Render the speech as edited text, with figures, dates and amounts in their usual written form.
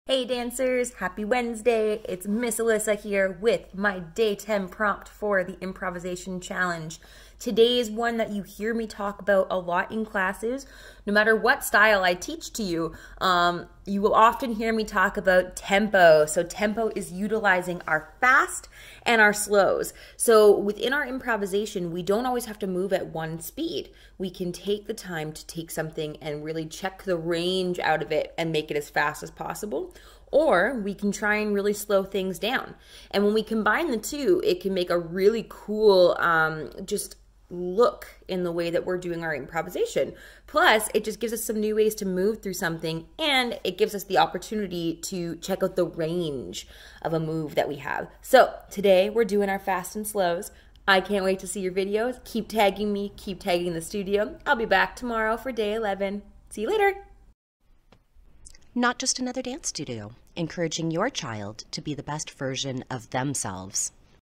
Hey dancers, happy Wednesday. It's Miss Alyssa here with my day 10 prompt for the improvisation challenge. Today is one that you hear me talk about a lot in classes. No matter what style I teach to you, you will often hear me talk about tempo. So tempo is utilizing our fast and our slows. So within our improvisation, we don't always have to move at one speed. We can take the time to take something and really check the range out of it and make it as fast as possible. Or we can try and really slow things down. And when we combine the two, it can make a really cool, just look in the way that we're doing our improvisation. Plus, it just gives us some new ways to move through something, and it gives us the opportunity to check out the range of a move that we have. So today we're doing our fast and slows. I can't wait to see your videos. Keep tagging me, keep tagging the studio. I'll be back tomorrow for day 11. See you later. Not just another dance studio, encouraging your child to be the best version of themselves.